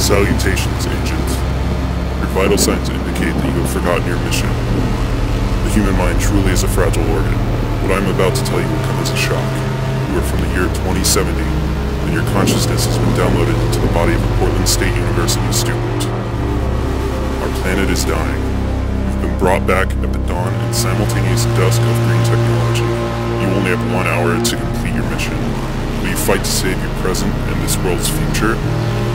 Salutations, Agent. Your vital signs indicate that you have forgotten your mission. The human mind truly is a fragile organ. What I'm about to tell you will come as a shock. You are from the year 2070, and your consciousness has been downloaded into the body of a Portland State University student. Our planet is dying. You've been brought back at the dawn and simultaneous dusk of green technology. You only have 1 hour to complete your mission. Will you fight to save your present and this world's future,